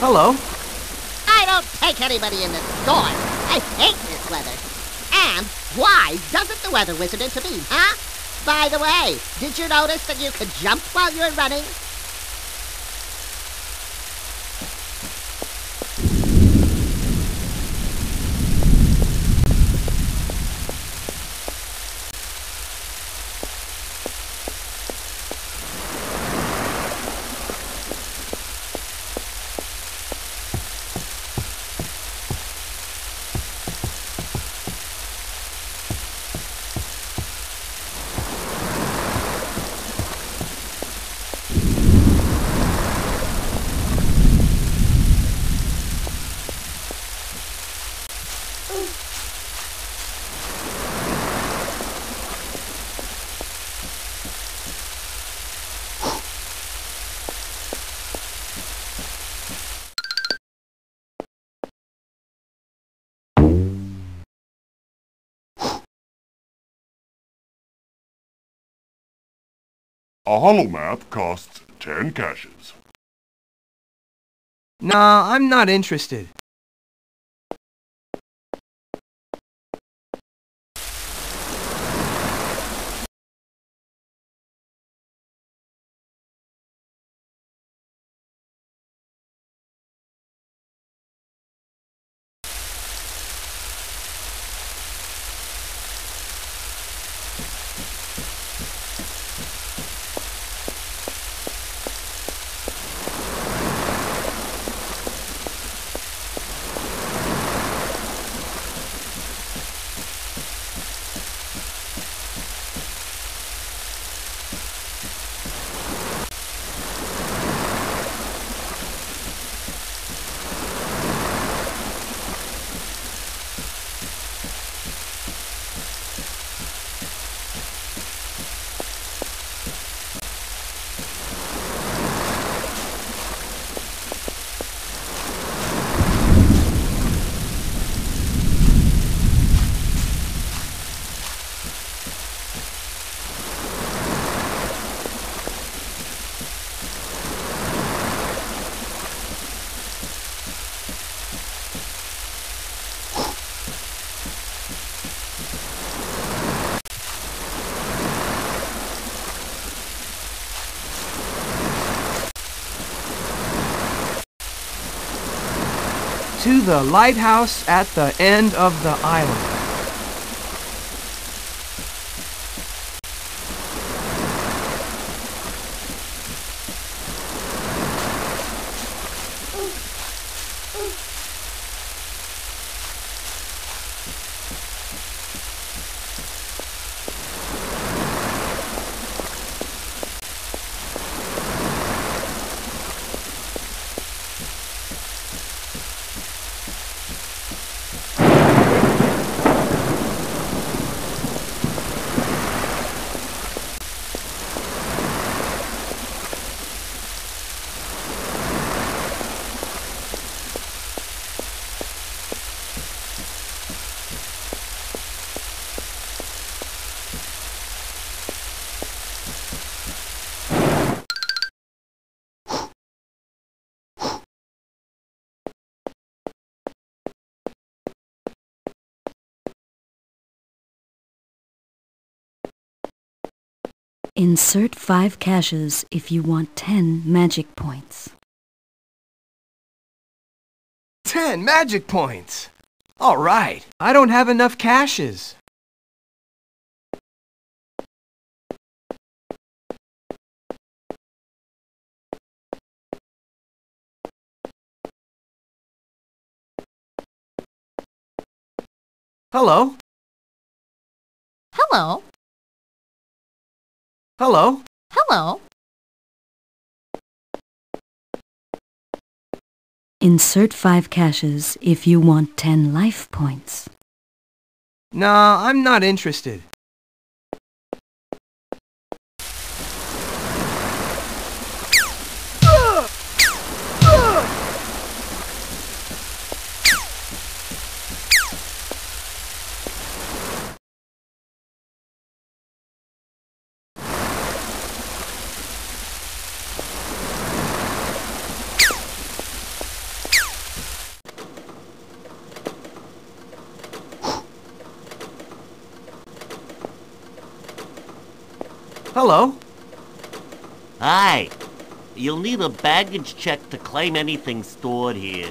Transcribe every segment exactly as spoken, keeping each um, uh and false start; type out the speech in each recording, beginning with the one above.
Hello. I don't take anybody in the store. I hate this weather. And why doesn't the weather wizard intervene, huh? By the way, did you notice that you could jump while you're running? A holomath costs ten caches. Nah, I'm not interested. To the lighthouse at the end of the island. Insert five caches if you want ten magic points. Ten magic points! All right, I don't have enough caches. Hello? Hello. Hello? Hello. Insert five caches if you want ten life points. Nah, I'm not interested. Hello. Hi. You'll need a baggage check to claim anything stored here.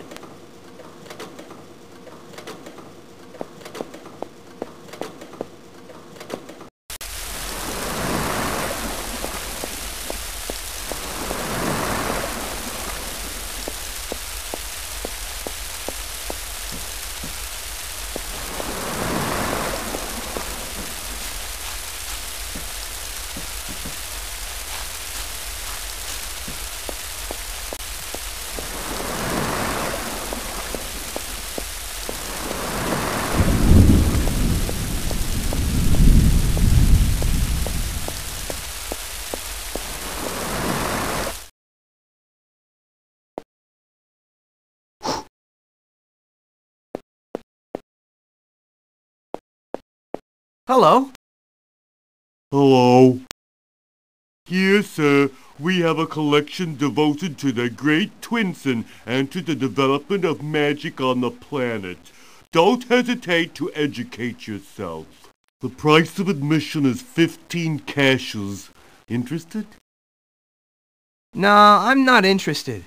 Hello. Hello. Here, sir, we have a collection devoted to the great Twinsen and to the development of magic on the planet. Don't hesitate to educate yourself. The price of admission is fifteen caches. Interested? No, I'm not interested.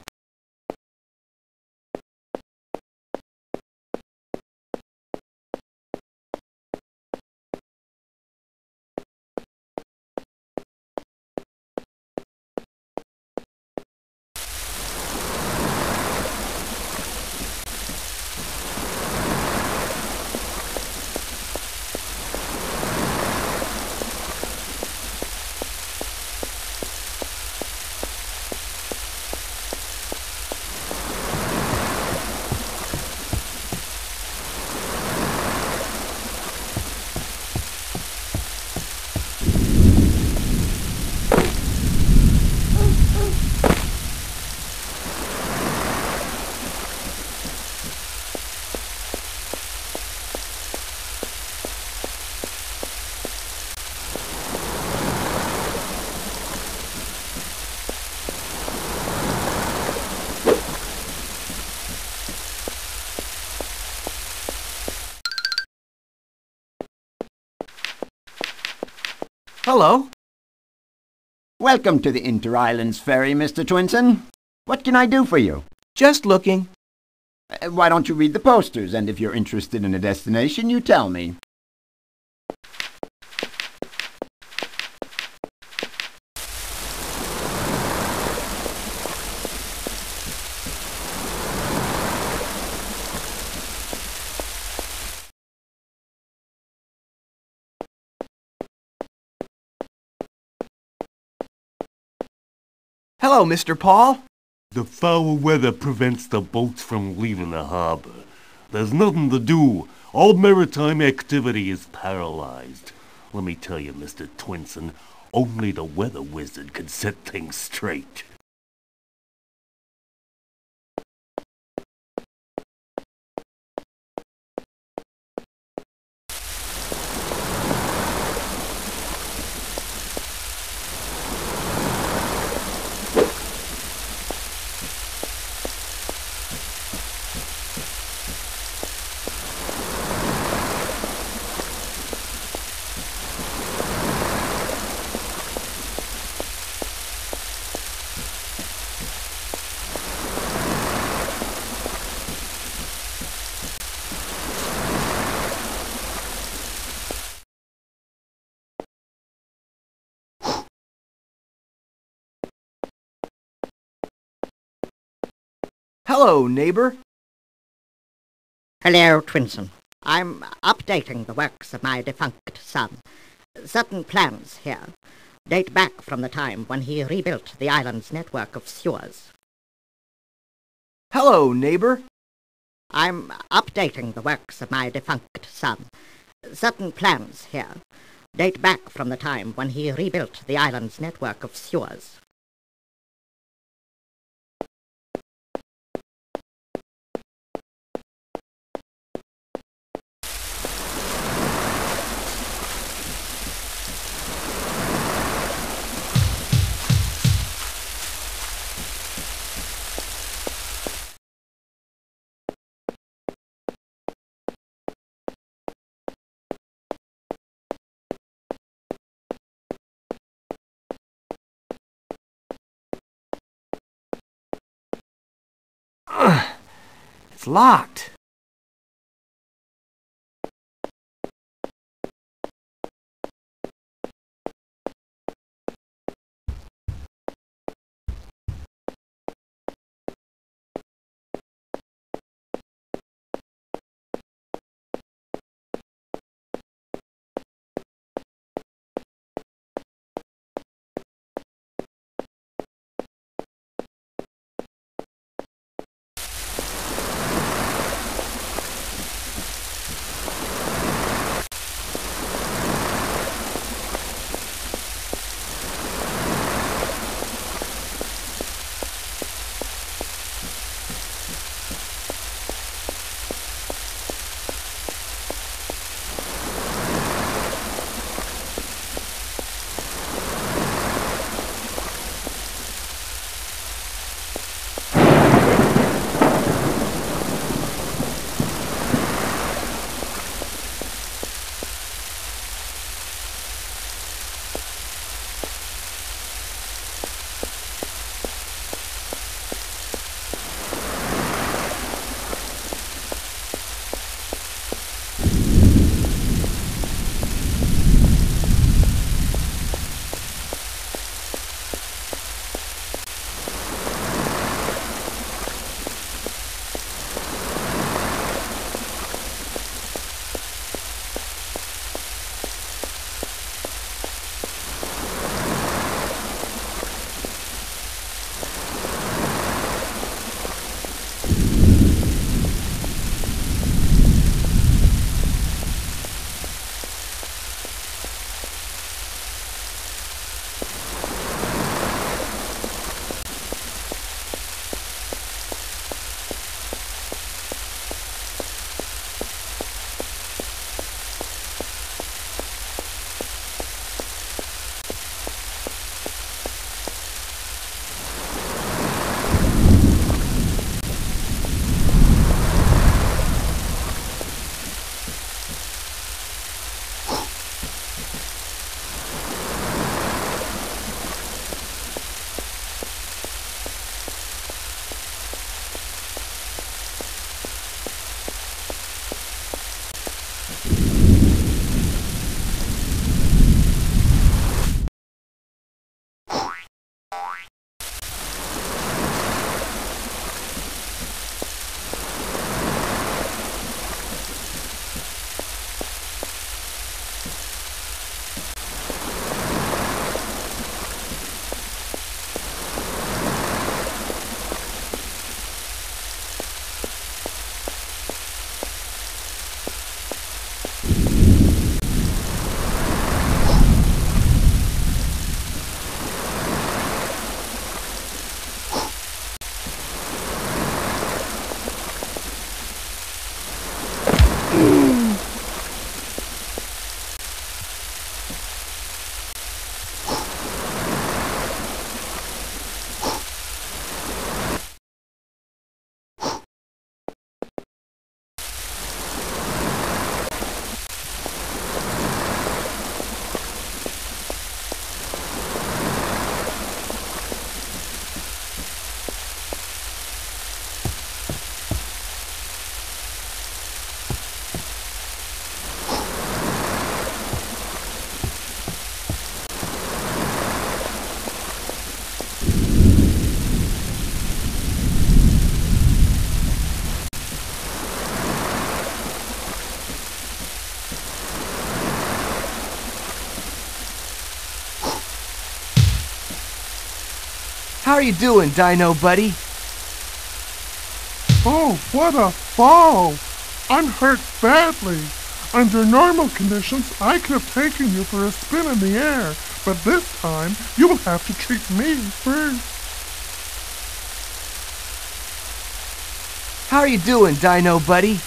Hello. Welcome to the Inter-Islands Ferry, Mister Twinsen. What can I do for you? Just looking. Uh, why don't you read the posters, and if you're interested in a destination, you tell me. Hello, Mister Paul. The foul weather prevents the boats from leaving the harbor. There's nothing to do. All maritime activity is paralyzed. Let me tell you, Mister Twinsen, only the weather wizard can set things straight. Hello, neighbor. Hello, Twinsen. I'm updating the works of my defunct son. Certain plans here date back from the time when he rebuilt the island's network of sewers. Hello, neighbor. I'm updating the works of my defunct son. Certain plans here date back from the time when he rebuilt the island's network of sewers. Ugh, it's locked. How are you doing, Dino Buddy? Oh, what a fall! I'm hurt badly. Under normal conditions, I could have taken you for a spin in the air, but this time, you will have to treat me first. How are you doing, Dino Buddy?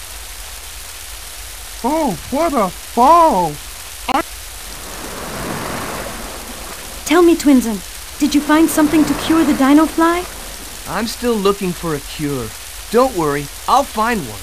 Oh, what a fall! I... Tell me, Twinsen, did you find something to cure the dino fly? I'm still looking for a cure. Don't worry, I'll find one.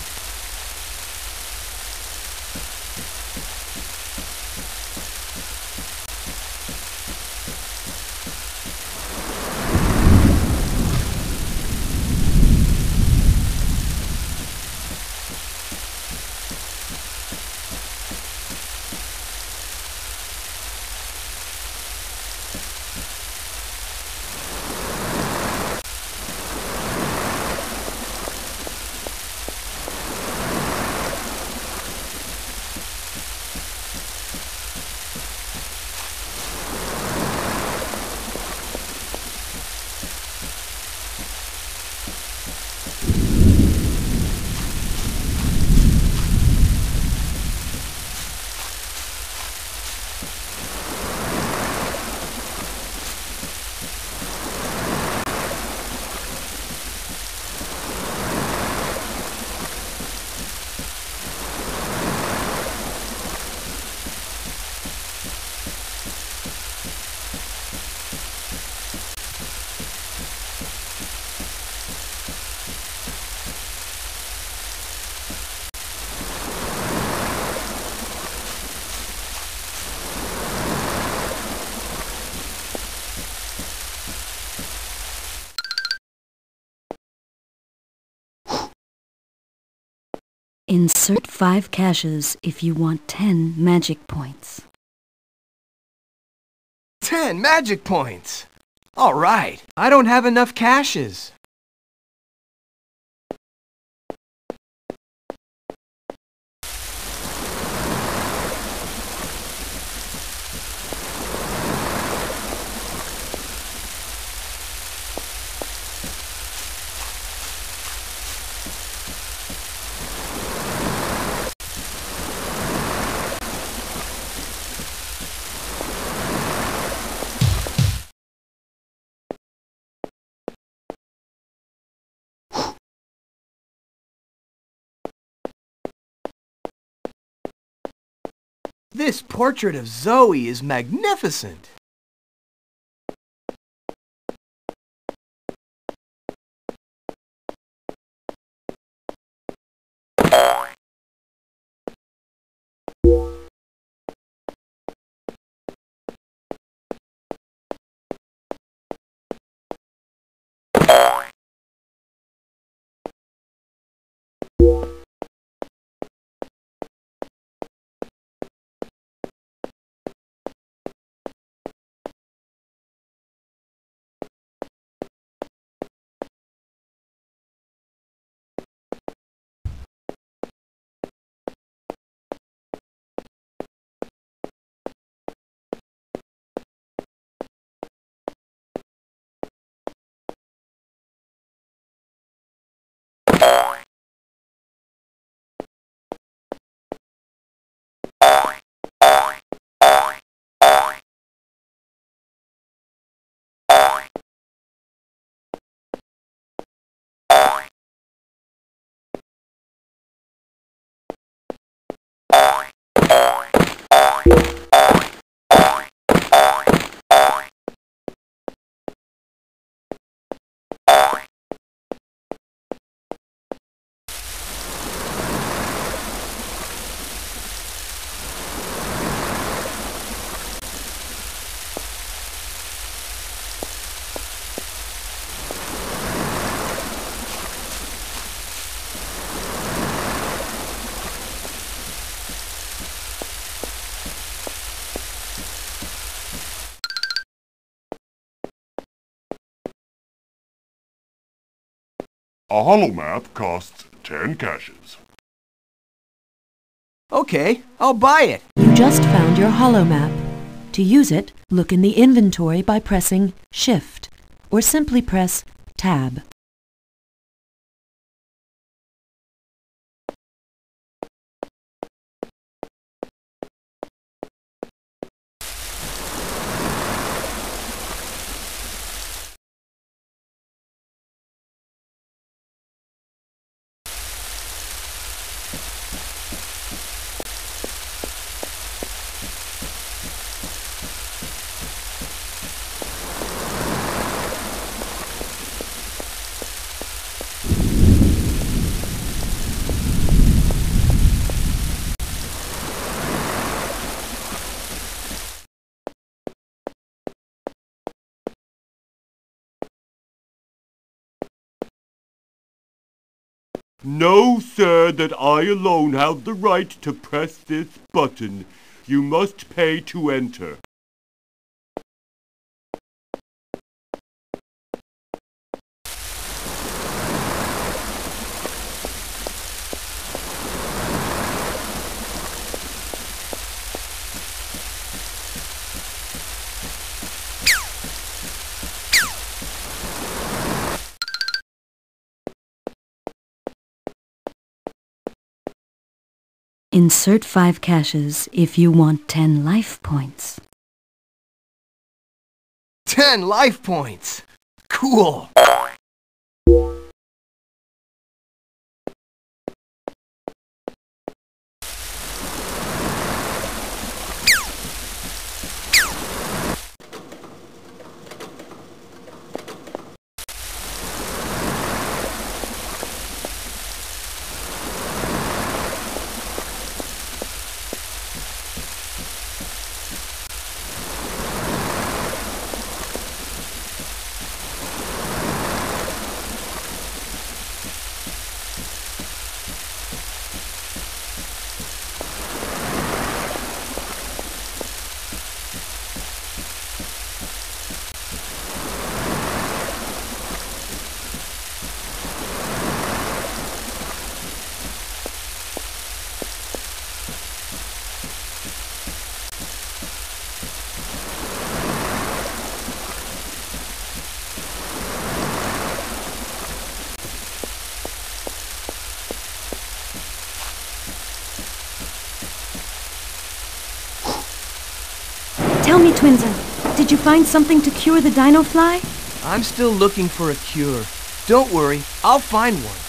Insert five caches if you want ten magic points. Ten magic points! All right, I don't have enough caches. This portrait of Zoe is magnificent. A holomap costs ten caches. Okay, I'll buy it. You just found your holomap. To use it, look in the inventory by pressing Shift, or simply press Tab. Know, sir, that I alone have the right to press this button. You must pay to enter. Insert five caches if you want ten life points. Ten life points! Cool! Tell me, Twinsen, did you find something to cure the dino fly? I'm still looking for a cure. Don't worry, I'll find one.